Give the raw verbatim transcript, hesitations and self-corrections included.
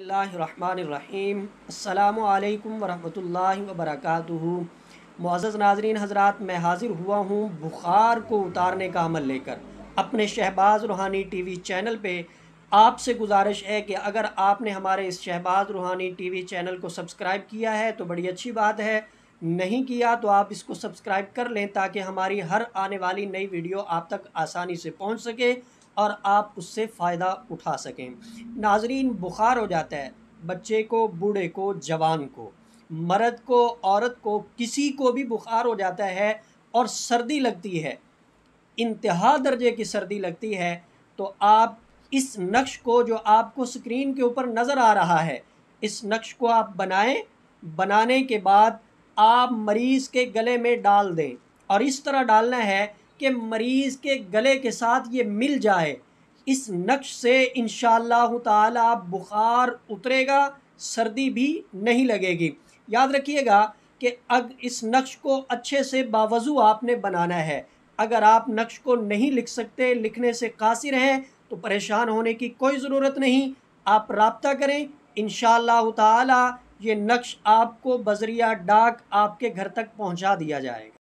बिस्मिल्लाहिर्रहमानिर्रहीम। अस्सलामु अलैकुम वरहमतुल्लाहि वबरकातुहू। मुअज़्ज़ज़ नाज़रीन हज़रात, मैं हाज़िर हुआ हूँ बुखार को उतारने का अमल लेकर अपने शहबाज़ रूहानी टीवी चैनल पे। आपसे गुजारिश है कि अगर आपने हमारे इस शहबाज़ रूहानी टीवी चैनल को सब्सक्राइब किया है तो बड़ी अच्छी बात है, नहीं किया तो आप इसको सब्सक्राइब कर लें ताकि हमारी हर आने वाली नई वीडियो आप तक आसानी से पहुंच सके और आप उससे फ़ायदा उठा सकें। नाज़रीन, बुखार हो जाता है बच्चे को, बूढ़े को, जवान को, मर्द को, औरत को, किसी को भी बुखार हो जाता है और सर्दी लगती है, इंतहा दर्जे की सर्दी लगती है, तो आप इस नक्श को जो आपको स्क्रीन के ऊपर नज़र आ रहा है, इस नक्श को आप बनाएं। बनाने के बाद आप मरीज़ के गले में डाल दें और इस तरह डालना है कि मरीज़ के गले के साथ ये मिल जाए। इस नक्श से इंशाअल्लाह ताला बुखार उतरेगा, सर्दी भी नहीं लगेगी। याद रखिएगा कि अग इस नक्श को अच्छे से बावजू आपने बनाना है। अगर आप नक्श को नहीं लिख सकते, लिखने से कासिर हैं, तो परेशान होने की कोई ज़रूरत नहीं। आप राब्ता करें, इंशाअल्लाह ताला ये नक्श आपको बज़रिया डाक आपके घर तक पहुंचा दिया जाएगा।